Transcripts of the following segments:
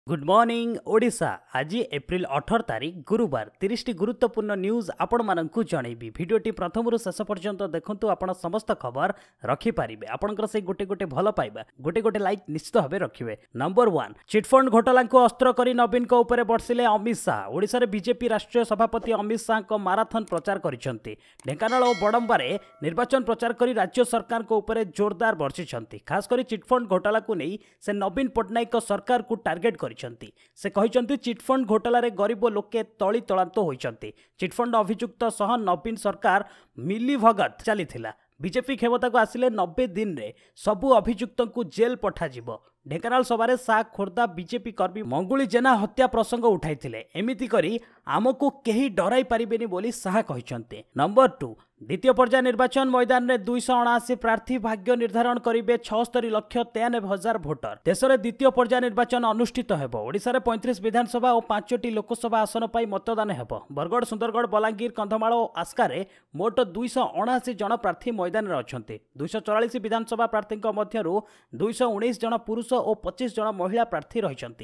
Good morning Odisha आज April 18 तारीख गुरुवार 30 गुरुत्वपूर्ण न्यूज आपण मानकु जनइबी भिडियोटी प्रथम रु शेष पर्यंत देखंतु आपण समस्त खबर रखि पारिबे आपनकर से गोटे गोटे भल पाइबा गोटे गोटे लाइक निश्चित भाबे रखिबे। नंबर 1 चिटफंड घोटाला को अस्त्र करी नवीन को ऊपर बर्षिले अमित शाह। ओडिशा रे बीजेपी राष्ट्रीय सभापति अमित शाह को माराथन प्रचार करिसंती। ढेंकानाल और बडंबारे निर्वाचन प्रचार करी राज्य सरकार को ऊपर जोरदार बर्षिसंती। खास करी चिटफंड घोटाला को नहीं से नवीन पटनायक सरकार को टार्गेट से कहते चिटफंड घोटाला गरीब लोके तली तलांत होती। चिटफंड अभियुक्त सह नवीन सरकार मिली भगत चली बीजेपी क्षमता को आसिले 90 दिन रे सबु अभियुक्त को जेल पठाजिबो। ढेंकानाल सभारे शाह खोर्धा बीजेपी कर्मी मंगुली जेना हत्या प्रसंग उठाइथिले। एमिति करी आमको केही डराई पारिबेनी बोली शाह कहिसंते। नंबर 2 द्वितीय पर्याय निर्वाचन मैदान में 279 प्रार्थी भाग्य निर्धारण करेंगे 76,93,000 भोटर। देश में द्वितीय पर्याय निर्वाचन अनुष्ठित होब। ओडिशा रे 35 विधानसभा और 5टी लोकसभा आसन पर मतदान होब। बरगढ़ सुंदरगढ़ बलांगीर कंधमाल और आस्कारे मोट 279 जन प्रार्थी मैदान में अच्छा। 244 विधानसभा प्रार्थी मध्य 219 जन पुरुष और 25 जन महिला प्रार्थी रही।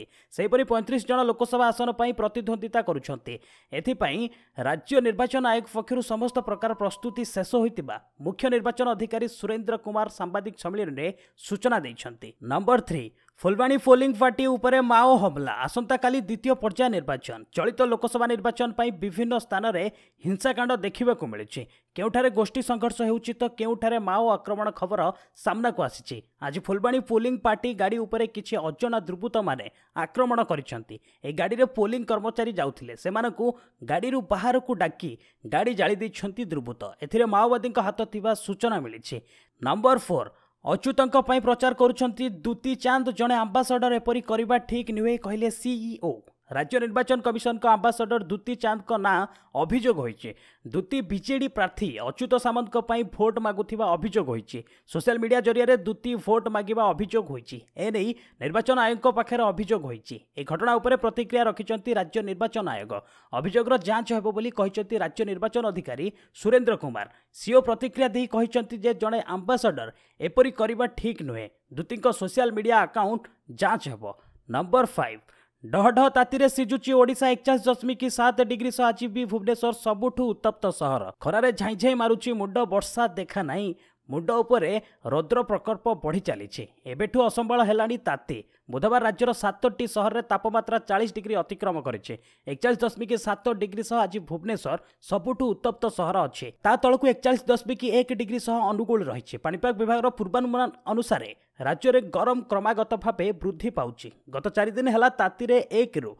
35 जन लोकसभा आसन पर प्रतिद्वंदिता करुछंती। एथिपाई राज्य निर्वाचन आयोग पक्षरु समस्त प्रकार प्रस्तुति शेष होइतिबा मुख्य निर्वाचन अधिकारी सुरेंद्र कुमार सांबादिक सम्मेलन में सूचना देइछंती। नंबर 3 फुलबाणी पोलिंग पार्टी उपरे माओ हमला। आसंता काली द्वितीय पर्याय निर्वाचन। चलित लोकसभा निर्वाचन पर विभिन्न स्थान में हिंसाकांड देखा मिलूँ। केउठारे गोष्ठी संघर्ष होउछि तो केउठारे माओ आक्रमण खबर सामना को आसीछि। आज फुलबाणी पोलिंग पार्टी गाड़ी उपरे किछि अजଣା दुर्बृत्त माने आक्रमण करिसंती। ए गाड़ी रे पोलिंग कर्मचारी जाउथिले सेमानकु गाड़ी रु बाहर को डाकी गाड़ी जाली दैछंती दुर्बृत्त। एथिरे माओवादी हाथ थिबा सूचना मिलिछि। नंबर 4 अच्युतंक पई प्रचार करुछंती दुती चांद। जणे आंबासाडर एपरी करिबा ठीक नुहे कहले सीईओ। राज्य निर्वाचन कमिशन का आंबासाडर दुती चांद को ना अभियोग होइछे। दुती बीजेडी प्रार्थी अच्युत सामंत को पई भोट मागुथिबा अभियोग होइछे। सोशल मीडिया जरिया रे दुती भोट मागिबा अभियोग होइछे। ए नै निर्वाचन आयोग को पाखरे अभियोग होइछे। ए घटना उपरे प्रतिक्रिया रखिचंती राज्य निर्वाचन आयोग। अभियोग रो जांच हेबो बोली कहिचंती राज्य निर्वाचन अधिकारी सुरेंद्र कुमार। सीओ प्रतिक्रिया देई कहिचंती जे जणे आंबासाडर एपरी करिबा ठीक नुहे। दुती को सोशल मीडिया अकाउंट जांच हेबो। नंबर 5 डहडह ताती सिजुची ओडिशा 41.7 डिग्री सह आज भी भुवनेश्वर सबुठु उत्तप्त सहर। खरारे झाई झाई मारुची मुंड वर्षा देखा नहीं। मुंड उपरे रौद्र प्रकोप बढ़ी चली। एबेठु असंबल हेलानी ताती। बुधवार राज्यर 7टी सहर में तापमात्रा 40 डिग्री अतिक्रम करे। 41.7 डिग्री सह आज भुवनेश्वर सबुठु उत्तप्त सहर अच्छे। ता तलकू 41.1 डिग्री सह अनुकूल रही। पाणीपाग विभाग पूर्वानुमान अनुसार राज्य में गरम क्रमागत भाव वृद्धि पाउछि। गत 4 दिन है ताती 1 रु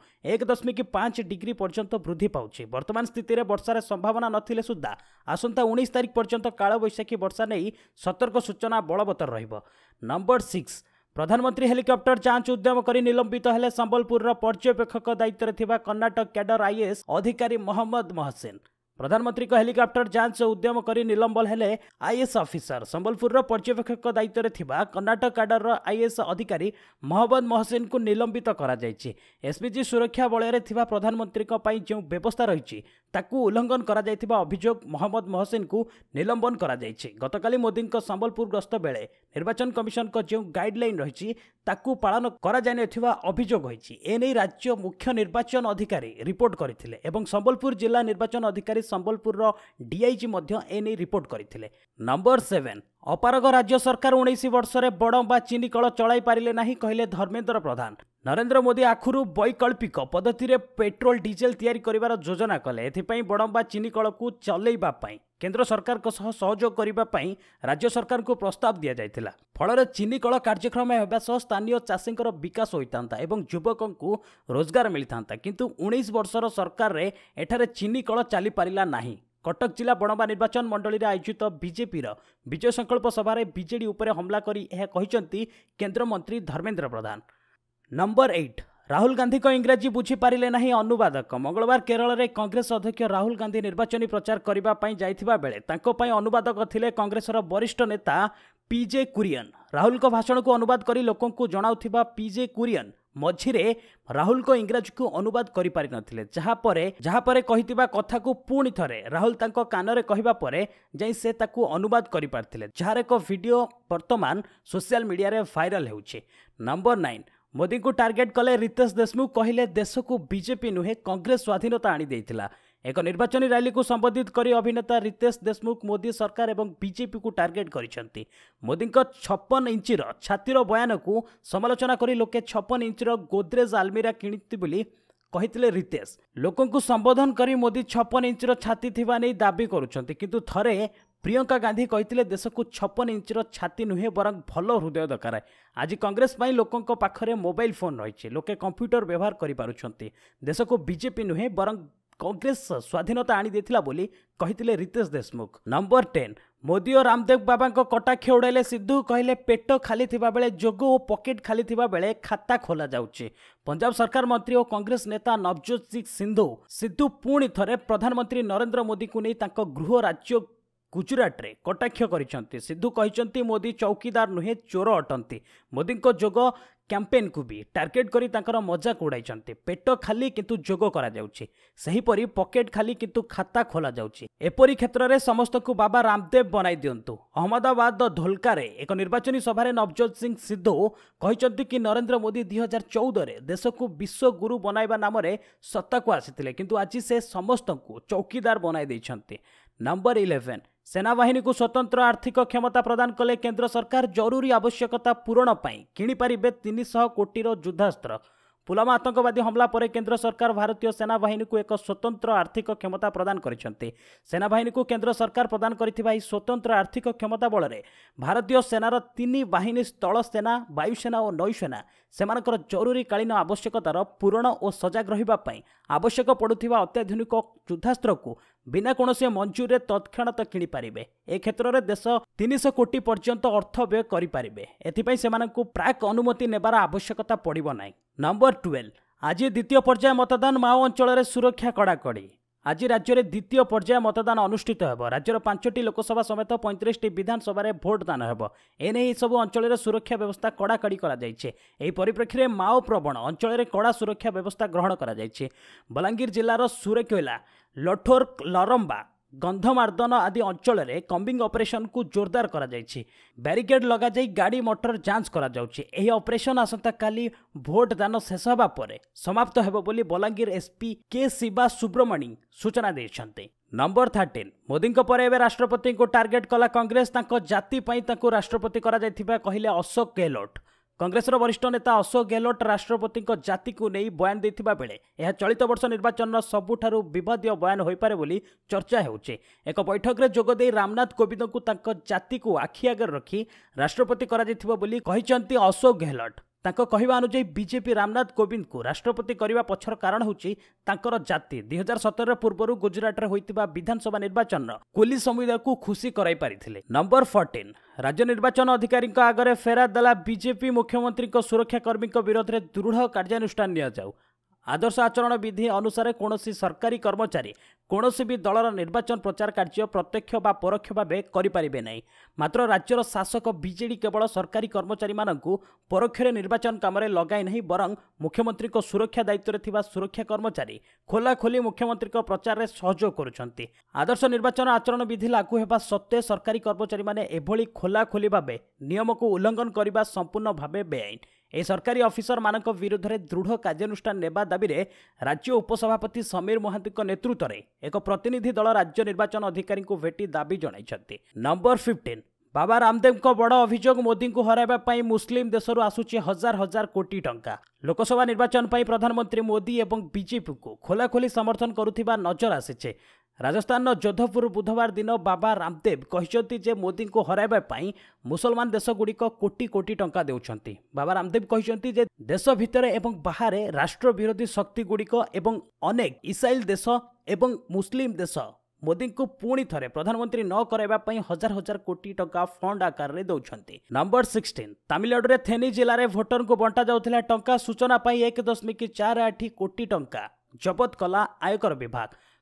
1.5 डिग्री पर्यंत वृद्धि पाउछि। वर्तमान स्थिति में वर्षार संभावना नथिले सुद्धा आसंता 19 तारीख पर्यंत कालबैशाखी वर्षा नहीं सतर्क सूचना बलवत्तर रहिबो। नंबर 6 प्रधानमंत्री हेलिकॉप्टर जांच उद्यम करी निलंबित हेले संबलपुर पर्यवेक्षक दायित्व थिबा कर्नाटक कैडर आईएएस अधिकारी मोहम्मद मोहसिन। प्रधानमंत्री को हेलिकॉप्टर जांच उद्यम करी निलंबन हेले आईएएस ऑफिसर। संबलपुर पर्यवेक्षक दायित्व थिबा कर्नाटक कैडर आईएएस अधिकारी मोहम्मद मोहसिन को निलंबित करा जायछि। एसपीजी सुरक्षा बलय रे थिबा प्रधानमंत्री को पई जो व्यवस्था रही ताकू उल्लंघन करा जायथिबा अभियोग मोहम्मद मोहसिन को निलंबन करा जायछि। गतकाली मोदी को संबलपुर गस्त बेले निर्वाचन कमिशन को जो गाइडलाइन रही ताकू पालन करा जाय नथिबा अभियोग होइछि। एनै राज्य मुख्य निर्वाचन अधिकारी रिपोर्ट करथिले एवं संबलपुर जिला निर्वाचन अधिकारी संबलपुर डीआईजी मध्य एनै रिपोर्ट करथिले। नंबर 7 अपारग राज्य सरकार 19 वर्ष में बड़ंबा चीनी कल चलाई पारिले नहीं कहले धर्मेंद्र प्रधान। नरेंद्र मोदी आखुरु वैकल्पिक पद्धति रे पेट्रोल डीजेल तैयारी करिवार योजना कले। एथिपाई बड़ंबा चीनी कल को चलैबा पाई केंद्र सरकार को सह सहयोग करिबा पाई राज्य सरकार को प्रस्ताव दिया जायतिला। फल चीनी कल कार्यक्रम हेबा सह स्थानीय चाषींकर विकास होइतांता एवं युवकों को रोजगार मिलता। किंतु 19 वर्षर सरकार रे एठारे चीनी कल चली पारिला नाही। कटक जिला बड़ंबा निर्वाचन मंडली आयोजित बीजेपी विजय संकल्प सभारे बीजेडी उपरे हमला करी यह कहिसंती केंद्र मंत्री धर्मेंद्र प्रधान। नंबर 8 राहुल गांधी को इंग्राजी बुझी पारिले नहीं अनुवादक। मंगलवार केरल में कांग्रेस अध्यक्ष राहुल गांधी निर्वाचनी प्रचार करबा पई जाइथिबा बेले तांको पई अनुवादक थिले कांग्रेसर वरिष्ठ नेता पीजे कुरियन। राहुल को भाषण को अनुवाद करी लोकों को जणाउथिबा पीजे कुरियन मझिरे राहुल को इंग्राजी को अनुवाद करि पारि नथिले। जहापरे कहितिबा कथा को पुणी थरे राहुल तांको कानरे कहिबा परे जाई से ताकू अनुवाद करि पारथिले। जहार एक वीडियो वर्तमान सोशल मीडिया रे वायरल हेउछे। नंबर 9 मोदी को टार्गेट कले रितेश देशमुख कहले देश को बीजेपी नुहे कांग्रेस स्वाधीनता आनी देइथिला। एक निर्वाचनी रैली को संबोधित करी अभिनेता रितेश देशमुख मोदी सरकार एवं बीजेपी को टार्गेट करिसेंती। मोदी 56 इंचर छातीर बयान को समालोचना करी लोके 56 इंचर गोदरेज आलमीरा किणिति बोली कहिथिले रितेश। लोकों को संबोधन करी मोदी 56 इंचर छाती थिबा नै दाबी करुछंती, किंतु थरे प्रियंका गांधी कहिथिले देश को 56 इंचर छाती नुहे बरं भल हृदय दरकार। आज कांग्रेस पई लोकों पाखरे मोबाइल फोन रही, लोके कंप्यूटर व्यवहार करि पारुछंती। देश को बीजेपी नुहे बरं कांग्रेस स्वाधीनता आनी देथिला बोली कहिथिले रितेश देशमुख। नंबर 10 मोदी और रामदेव बाबा को कटाक्ष उड़ाइले सिद्धू। कहले पेट खाली थिबा बेले जोग और पॉकेट खाली थिबा बेले खाता खोला जाउची। पंजाब सरकार मंत्री और कांग्रेस नेता नवजोत सिद्धू पुणी थरे प्रधानमंत्री नरेंद्र मोदी को नहीं तांको गृह राज्य गुजरात रे कटाक्ष करिसेंती। सिद्धू कहिसेंती मोदी चौकीदार नुहे चोर अटंती। मोदी को जोग कैंपेन को भी टार्गेट करी तांकर मजाक उड़ाइछंती। पेट खाली किंतु जोग करा जाउची, सही परी पॉकेट खाली किंतु खाता खोला जाउची। एपरी क्षेत्र में समस्त को बाबा रामदेव बनाई दियंतु। अहमदाबाद धोलकारे एक निर्वाचनी सभा नवजोत सिद्धू कहिसेंती कि नरेंद्र मोदी 2014 रे देश को विश्व गुरु बनाइबा नाम रे सत्ता को आसीथिले, किंतु आज से समस्त को चौकीदार बनाई दैछंती। नंबर 11 सेनाबाहिनी को स्वतंत्र आर्थिक क्षमता प्रदान कले केंद्र सरकार। जरूरी आवश्यकता पूरण पाई किणी पारिबे 300 कोटीर युद्धास्त्र। पुलवामा आतंकवादी हमला पर केंद्र सरकार भारतीय सेनाबाहिनी को एक स्वतंत्र आर्थिक क्षमता प्रदान करिसेंती। सेनाबाहिनी को केंद्र सरकार प्रदान करिथिबा ई स्वतंत्र आर्थिक क्षमता बल रे भारतीय सेनार 3 बाहिनी स्थल सेना, वायुसेना और नौसेना सेमानकर जरूरी कालीन आवश्यकतार पूरण और सजग रहिबा पई आवश्यक पड़ुथिबा अत्याधुनिक युद्धास्त्र को बिना कोनोसी मंजूरी तत्क्षणात किणी पारिबे। ए क्षेत्र में देश 300 कोटी पर्यंत अर्थ व्यय करि पारिबे। एथिपई सेमानकु प्राक अनुमति नेबार आवश्यकता पड़िबो नाही। नंबर 12 आज द्वितीय पर्याय मतदान। माओ अंचल में सुरक्षा कड़ाकड़ी। आज राज्य में द्वितीय पर्याय मतदान अनुष्ठित होब। राज्यर 5टी लोकसभा समेत 35टी विधानसभा रे भोट दान होब। एने सब अंचल में सुरक्षा व्यवस्था कड़ाकड़ी करा जायछे। एही परिप्रेक्षी में माओ प्रवण अंचल में कड़ा सुरक्षा व्यवस्था ग्रहण करा जायछे। बलांगीर जिलार सुरेकोइला, लठोर, लरंबा, गंधमार्दन आदि अंचल में कम्बिंग ऑपरेशन को जोरदार करा जायछि। बैरिकेड लगा जाई गाड़ी मोटर जांच करा जाउछि। एही ऑपरेशन आसंता काली भोट दान शेष होबा परे समाप्त हेबो बोली बलांगीर एसपी के शिवा सुब्रमणी सूचना दैछन्ते। नंबर 13 मोदी पर एवं राष्ट्रपति को टार्गेट कला कांग्रेस। तांको जाति पई तांको राष्ट्रपति करा जायथिबा कहिले अशोक गहलोत। कांग्रेस वरिष्ठ नेता अशोक गहलोत राष्ट्रपति जाति को नहीं बयान देथिबा बेले यह चलित वर्ष निर्वाचन सबुठारु विवादीय बयान होई पारे बोली चर्चा हेउचे। एक बैठक रे जोग देई रामनाथ कोविंद को तांको जाति को आखि आगे रखी राष्ट्रपति करा जायथिबा बोली कहिसंती अशोक गहलोत। तांको कहिबा अनुसार बीजेपी रामनाथ कोविंद को राष्ट्रपति करने पछर कारण होची तांकर जाति। 2017 पूर्व गुजरात रे होइतिबा विधानसभा निर्वाचन कोली समुदाय को खुशी कराई पारिथिले। नंबर 14 राज्य निर्वाचन अधिकारी आगे फेरा देला बीजेपी। मुख्यमंत्री सुरक्षाकर्मी विरोध में दृढ़ कार्यानुष्ठान निया जाऊ। आदर्श आचरण विधि अनुसार कौनसी सरकारी कर्मचारी कौनसी भी दलर निर्वाचन प्रचार कार्य प्रत्यक्ष बा परोक्ष भाव करें नहीं। मात्र राज्यर शासक बीजेडी केवल सरकारी कर्मचारी मानकु परोक्ष निर्वाचन काम लगाई नहीं, बरं मुख्यमंत्री सुरक्षा दायित्व में थिबा सुरक्षा कर्मचारी खोलाखोली मुख्यमंत्री प्रचार में सहयोग करुछंती। आदर्श निर्वाचन आचरण विधि लागू होगा सत्वे सरकारी कर्मचारी माने एभली खोलाखोली भाव नियम को उल्लंघन करने संपूर्ण भाव बेआईन। ए सरकारी अफिसर मानक विरुद्ध रे दृढ़ कार्यानुष्ठान नेबा दाबी रे राज्य उपसभापति समीर महांती नेतृत्व में एक प्रतिनिधि दल राज्य निर्वाचन अधिकारी को भेटी दाबी जणाइछन्ति। नंबर 15 बाबा रामदेव को बड़ अभियोग। मोदी को हराइबा पई मुस्लिम देशरू आसुची हजार हजार कोटी टंका। लोकसभा निर्वाचन पई प्रधानमंत्री मोदी एवं बीजेपी को खोलाखोली समर्थन करुथिबा नजर आसिछे। राजस्थान जोधपुर बुधवार दिन बाबा रामदेव कहिसंती जे मोदी को हराइबा पई मुसलमान देशगुड़िक कोटी कोटी टंका देउछंती। बाबा रामदेव कहिसंती जे देश भितर एवं बाहर राष्ट्र विरोधी शक्ति गुड़िक एवं अनेक इस्राएल देश एवं मुस्लिम देश मोदी को पुणी थरे प्रधानमंत्री न कराइबा पई हजार हजार कोटी टंका फंड आकार रे दउछंती। नंबर 16 तमिलनाडु रे थेनी जिले में भोटर को बंटा जाउथिला टंका। सूचना पाई 1.48 कोटी टंका जबत कला आयकर विभाग।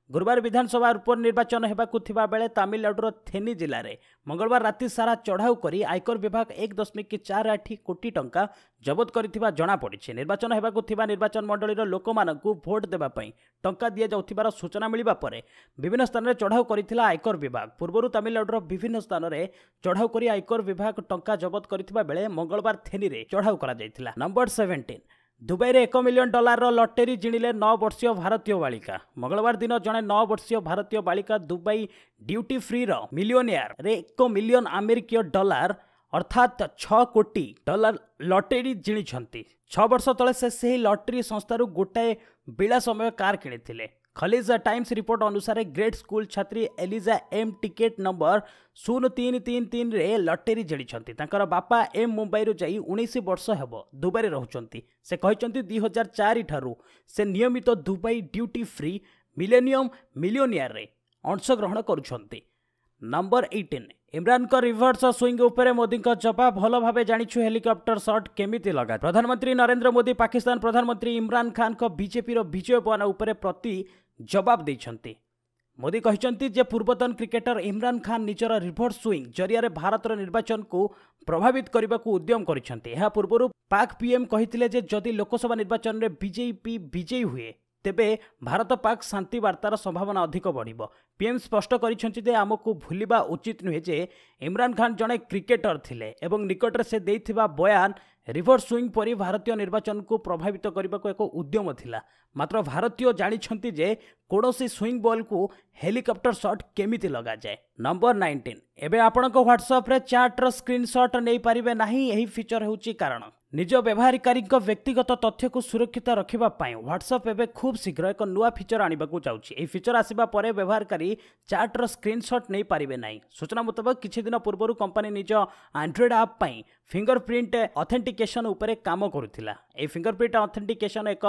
गुरुवार विधानसभा उपनिर्वाचन हेबाकु थिबा बेले तमिलनाडुर थेनी जिले में मंगलवार राति सारा चढ़ाऊ करी आयकर विभाग 1.48 कोटी टंका जबत करिथिबा जणा पड़िछि। निर्वाचन हेबाकु थिबा निर्वाचन मंडलीर लोकमानंकु भोट देबा पई टंका दिया जाउथिबार सूचना मिलिबा परे विभिन्न स्थान में चढ़ाऊ करिथिला आयकर विभाग। पूर्वरु तमिलनाडुर विभिन्न स्थान में चढ़ाऊ करी आयकर विभाग टंका जबत करिथिबा बेले मंगलवार थेनी रे चढ़ाऊ करा जायथिला। नंबर 17 दुबई रे $1 मिलियन लटरी जिणिले 9 वर्षीय भारतीय बालिका। मंगलवार दिन जड़े 9 वर्षीय भारतीय बालिका दुबई ड्यूटी फ्री रो मिलियनियर रे $1 मिलियन अमेरिकीय डॉलर अर्थात 6 कोटी डॉलर लटरी जिणी 6 वर्ष तले से लटरी संस्थारू गोटाए बिला समय कार किଣିଥିଲେ। खलीज टाइम्स रिपोर्ट अनुसार ग्रेड स्कूल छात्री एलिजा एम टिकेट नंबर 0333 रे लटरी जिणी बापा एम मुंबई जाई 19 वर्ष हेब दुबई रे रहउचंती। से कहचंती 2004 ठारू से नियमित Dubai duty free millennium millionaire रे अंशग्रहण करुछंती। नंबर 18 इमरान का रिवर्स स्विंग उपरे मोदी का जवाब भल भाव जानिछु हेलिकॉप्टर शॉट केमिति लगा। प्रधानमंत्री नरेंद्र मोदी पाकिस्तान प्रधानमंत्री इमरान खान को बीजेपी रो विजय बयान उपरे प्रति जवाब देइछंती। मोदी कहिसंती जे पूर्वतन क्रिकेटर इमरान खान निजर रिवर्स स्विंग जरिया भारतर निर्वाचन को प्रभावित करने को उद्यम करिसंती। एहा पूर्वरु पाक पीएम कहिथिले जे जदि लोकसभा निर्वाचन रे बीजेपी विजयी हुए तेबे भारत पाक शांति वार्तार संभावना अधिक बढ़िबो। पीएम स्पष्ट करिसंती जे आमको भूलिबा उचित नुहे जे इमरान खान जड़े क्रिकेटर थिले एवं निकटरे से देइथिबा बयान रिवर्स स्विंग परी भारतीय निर्वाचन को प्रभावित करने को एक उद्यम थिला। मात्र भारतीय जानिछंती जे कोनोसी स्विंग बॉल को हेलिकॉप्टर शॉट केमिति लगा जाए। नंबर 19 एबे आपनको व्हाट्सएप रे चैट रो स्क्रीनशॉट नै पारिबे नाही। एही फीचर होउची कारण निज व्यवहारकारी व्यक्तिगत तथ्य को सुरक्षित रखिबा पाई व्हाट्सएप एबे खूब शीघ्र एक नुआ फीचर आनिबाकू जाउची। एही फीचर आसीबा परे व्यवहारकारी चैट रो स्क्रीनशॉट नै पारिबे नाही। सूचना मुताबिक किछि दिन पूर्वरु कंपनी निज एंड्रॉइड ऐप पाई फिंगरप्रिंट ऑथेंटिकेशन उपरे काम करुथिला। एही फिंगरप्रिंट ऑथेंटिकेशन एक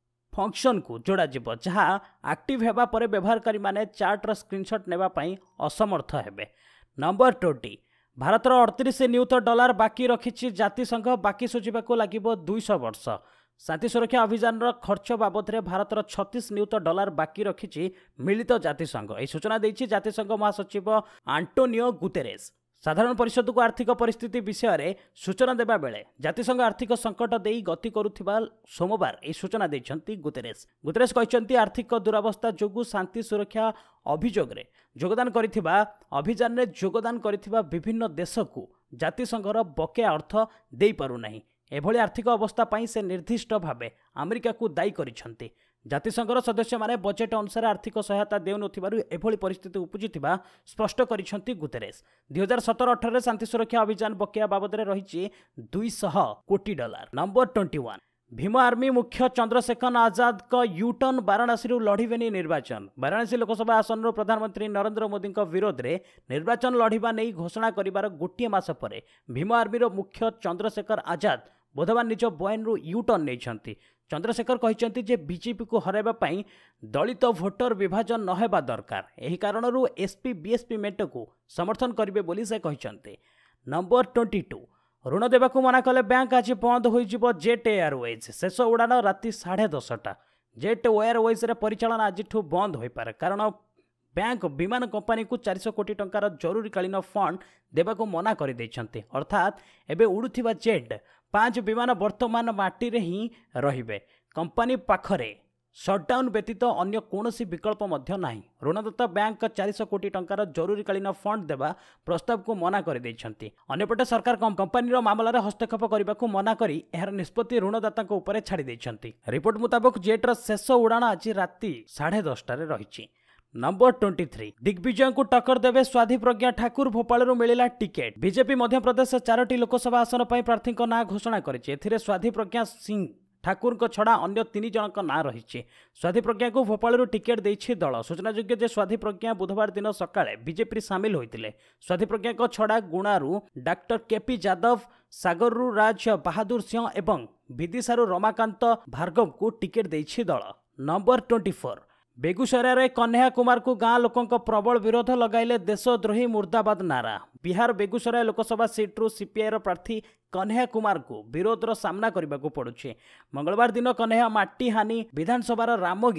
फंक्शन को जोड़ा जिवो जहाँ एक्टिव हेबा परे व्यवहारकारी माने चैट रो स्क्रीनशॉट नेबा पाई असमर्थ हेबे। नंबर 20 भारतर 38 नियुत डॉलर बाकी रखिछि जातिसंघ बाकी सुझिबाकू लागिबो 200 वर्ष। शांति सुरक्षा अभियान खर्च बाबद रे भारतर 36 नियुत डॉलर बाकी रखिछि मिलित जातिसंघ। एही सूचना दैछि जातिसंघ महासचिव आंटोनियो गुतेरेस। साधारण परिषद को आर्थिक परिस्थिति विषय में सूचना देबा बेले जातिसंघ आर्थिक संकट देई गति करुथिबा सोमवार ए सूचना दैछंती गुतेरेस। गुतेरेस कहचंती आर्थिक दुरावस्था जोगु शांति सुरक्षा अभियोग रे योगदान करिथिबा अभियान रे योगदान करिथिबा विभिन्न देश को जातिसंघर बकेया अर्थ देई पारु नाही। एभली आर्थिक अवस्था पाई से निर्दिष्ट भावे अमेरिका को दायी करिछंती। जातिसंघर सदस्य माने बजेट अनुसार आर्थिक सहायता देउनथिबारु एभली परिस्थिति उपजिथिबा स्पष्ट करिछंती गुतेरेस। 2017-18 रे शांति सुरक्षा अभियान बकेया बाबद रे रहिछि 200 कोटी डॉलर। नंबर 21 भीम आर्मी मुख्य चंद्रशेखर आजाद का यूटर्न वाराणसी लढ़िबेनी निर्वाचन। वाराणसी लोकसभा आसन प्रधानमंत्री नरेंद्र मोदी विरोध में निर्वाचन लढ़िबा नहीं घोषणा करिबार गोटे मास परे भीम आर्मी मुख्य चंद्रशेखर आजाद बुधवार निज बयान यूटर्न नहीं। चंद्रशेखर कहते जे बीजेपी को हराइबा पई दलित भोटर विभाजन नहेबा दरकार। एही कारणरू एसपी बीएसपी मेंट को समर्थन करिवे बोली से कहते। नंबर 22 ऋण देवाकू मना कले बैंक आज बंद हो जेट एयरवेज। शेष उड़ान राति 10:30 जेट एयरवेज रे परिचालन आज बंद हो पारे कारण बैंक विमान कंपनी को 400 कोटी टंकार जरूरीकालीन फंड देवाकू मना कर देछंती। अर्थात एबे उड़ुथिबा जेट 5 विमान वर्तमान माटी रे ही रहिबे। कंपनी पाखरे शटडाउन व्यतीत अन्य कौनसी विकल्प मध्य नाही। ऋणदाता बैंक 400 कोटी टंकार जरूरीकालीन फंड देवा प्रस्ताव को मना कर देछंती। अन्यपटे सरकार कंपनी मामला रे हस्तक्षेप करने को मना करी एहर निष्पत्ति ऋणदाता ऊपर छाड़ी देछंती। रिपोर्ट मुताबिक जेटर शेष उड़ान आज राति 10:30 रही। नंबर 23 दिग्विजय को टक्कर देवे स्वाधि प्रज्ञा ठाकुर। भोपाल मिला टिकेट। बीजेपी मध्य प्रदेश 4टी लोकसभा आसन पर प्रार्थी ना घोषणा करिछि। स्वाधि प्रज्ञा सिंह ठाकुर को छड़ा अन्य 3 जनक ना रही। स्वाधि प्रज्ञा को भोपाल टिकेट देछि दल। सूचनायोग्य जे स्वाधि प्रज्ञा बुधवार दिन सकाळे बीजेपी सामिल होइतिले। स्वाधि प्रज्ञा को छड़ा गुणारू डॉक्टर केपी यादव, सागररू राज बहादुर सिंह एवं विदिशारू रमाकांत भार्गव को टिकेट देछि दल। नंबर 24 बेगूसराय रे कन्हैया कुमार को गाँ लोकों प्रबल विरोध लगाइले देशद्रोही मुर्दाबाद नारा। बिहार बेगूसराय लोकसभा सीट्रु सीपीआई प्रार्थी कन्हैया कुमार को विरोधर सामना करने को पड़ुछे। मंगलवार दिन कन्हैया माटी हानि विधानसभा रामगिरी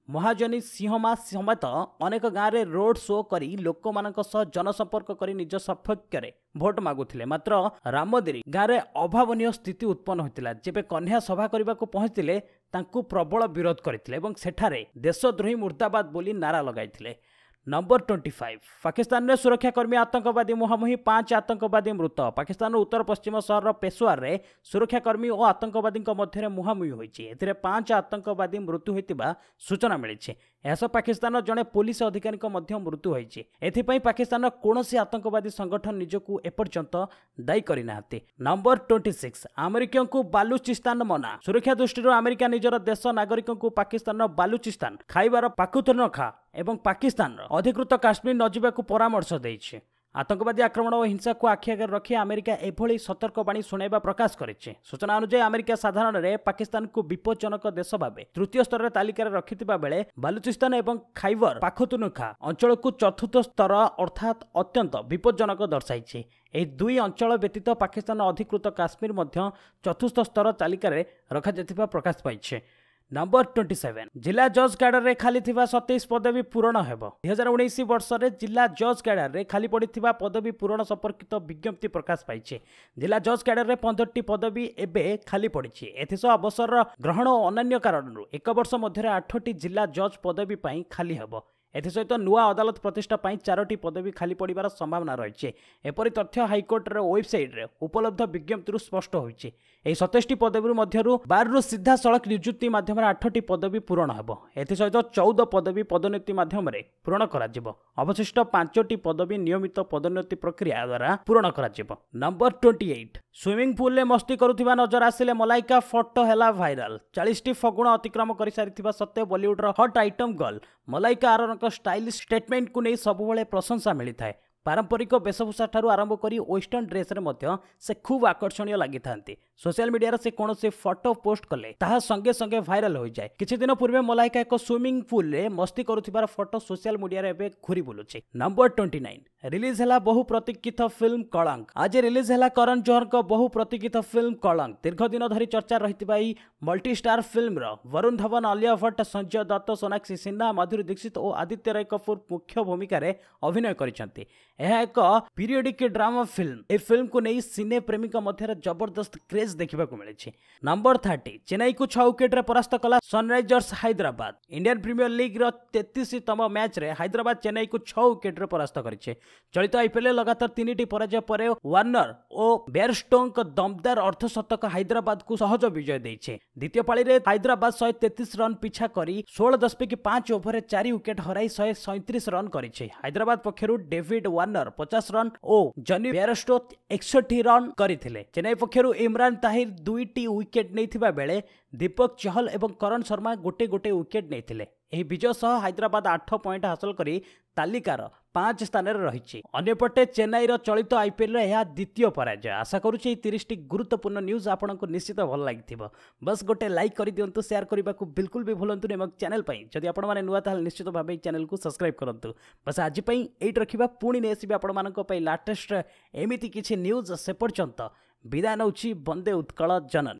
महाजनी सिंहमा समेत अनेक गाँव में रोड शो करी लोक जनसंपर्क करी निज सपक्ष में भोट मागुथिले। मात्र रामदिरी गाँव में अभावनीय स्थिति उत्पन्न होता जेबे कन्या सभा करने को पहुंचते तांकु प्रबल विरोध करथिले एवं सेठारे देशद्रोही मुर्दाबाद बोली नारा लगाइथिले। नंबर 25 पाकिस्तान में सुरक्षाकर्मी आतंकवादी मुहांमुही 5 आतंकवादी मृत। पाकिस्तान उत्तर पश्चिम सहर पेशोवर में सुरक्षाकर्मी और आतंकवादी मध्य मुहांमुही होइछि। एथिरे 5 आतंकवादी मृत्यु होइतिबा सूचना मिली। यह पाकिस्तान जड़े पुलिस अधिकारी मृत्यु होइछि। एथिपई पाकिस्तान कौनसी आतंकवादी संगठन निजकू एपर्यंत दायी करना। नंबर 26 अमेरिका को बालूचिस्तान मना। सुरक्षा दृष्टि अमेरिका निजर देश नागरिक को पाकिस्तान बालूचिस्तान खाइबार पाकुतनखा एवं पाकिस्तान अधिकृत काश्मीर नजिबा को परामर्श देइछि। आतंकवादी आक्रमण और हिंसा को आखि आगे रखी अमेरिका एभली सतर्कवाणी शुणाइबा प्रकाश करिछि। सूचना अनुसार अमेरिका साधारण रे पाकिस्तान को विपज्जनक देश भावे तृतीय स्तर तालिका रखिथिबा बेले बालूचिस्तान एवं खाइबर पाखतुनखा अंचल को चतुर्थ स्तर अर्थात अत्यंत विपज्जनक दर्शाइछि। एही दुई अंचल व्यतीत पाकिस्तान अधिकृत काश्मीर मध्य चतुर्थ स्तर तालिका रखा जायतिबा प्रकाश पाइछि। नंबर 27 जिला जज कैडर रे खाली थिबा 27 पदवी पूरण हेबो। 2019 वर्ष रे जिला जज कैडर रे खाली पड़िथिबा पदवी पूरण संपर्कित विज्ञप्ति प्रकाश पाइछि। जिला जज कैडर रे 15टी पदवी एबे खाली पड़िछि। एथिसह अवसर ग्रहण और अन्य कारणरू 1 वर्ष मध्य 8टी जिला जज पदवी पई खाली हेबो। एसत नुआ अदालत प्रतिष्ठा 4टी पदवी खाली पड़ार संभावना रही। एपरी तथ्य हाइकोर्ट वेबसाइट रे उपलब्ध विज्ञप्ति स्पष्ट होइछि। 27टी पदवी मध्य 12 सीधा सड़क नियुक्ति माध्यम 8टी पदवी पूरण हेब। एसत 14 पदवी पदोन्नति माध्यम पूरण कर अवशिष्ट 5टी पदवी नियमित पदोन्नति प्रक्रिया द्वारा पूरण कर। नंबर 28 स्विमिंग पूल में मस्ती करुवा नजर आसिले मलाइका फोटो है भाइराल। 40टी फगुण अतिक्रम कर सारी सत्य Bollywood hot item girl Malaika आरोनक स्टाइलिश स्टेटमेंट को नहीं सबुबले प्रशंसा मिलता है। पारंपरिक वेशभूषा ठारू आरंभ करी वेस्टर्न ड्रेस रे मध्य से खूब आकर्षणीय लगी थांती। सोशल मीडिया से कौन से फोटो पोस्ट कले ताहा संगे संगे भाइराल हो जाए। किछि दिन पूर्वे मलाइका एक स्विमिंग पूल रे मस्ती करुथिबार फोटो सोशल मीडिया रे एबे घुरी बुलुछि। नंबर 29 रिलीज हैला बहु प्रतीक्षित फिल्म कलंक। आज रिलीज हैला करण जोहर को बहु प्रतीक्षित फिल्म कलंक। दीर्घ दिन धरी चर्चा रहितबा ई मल्टी स्टार फिल्म रो वरुण धवन, आलिया भट्ट, संजय दत्त, सोनाक्षी सिन्हा, माधुरी दीक्षित और आदित्य राय कपूर मुख्य भूमिका रे अभिनय करिसंती। यह एक पीरियडिक ड्रामा फिल्म। ए फिल्म को नहीं सिने प्रेमी मध्य जबरदस्त क्रेज देखा मिली। नंबर 30 चेन्नई को 6 विकेट रे परास्त कला Sunrisers Hyderabad. Indian Premier League रो 33तम मैच रे हैदराबाद चेन्नई को 6 विकेट रे परास्त करिছে। चलित आईपीएल लगातार 3टी पराजय पर वार्नर और बेयरस्टोक दमदार अर्धशतक हैदराबाद को सहज विजय देइছে। द्वितीय पाली रे हैदराबाद 133 रन पिछा करी 16.5 ओवर 4 विकेट हराई 137 रन करिছে। हैदराबाद पक्षरु डेविड वार्नर 50 रन और जनी बेयरस्टो 61 रन करथिले। चेन्नई पक्षरु इमरान ताहिर 2टी विकेट नैथिबा बेले दीपक चहल एवं करण शर्मा गोटे गोटे विकेट नैथिले। एही विजय सह हैदराबाद 8 पॉइंट हासिल करी तालिकार 5 स्थान रे रहिछि। अन्यपटे चेन्नई रो चलित आईपीएल रे यह द्वितीय पराजय। आशा करूछि 30टी गुरुत्वपूर्ण न्यूज आपनको निश्चित भल लागिथिबो। बस गोटे लाइक करि दियंतु, शेयर करबा को बिल्कुल भी भूलंतु एवं चैनल पई जदि आपण माने नुआ ताल निश्चित भाबे चैनल को सब्सक्राइब करंतु। बस आज पई एट रखिबा पुणी नेसिबे आपण मानको पई लेटेस्ट एमिति किछि न्यूज। से पर्यंत विदाय नउछि। वंदे उत्कल जननी।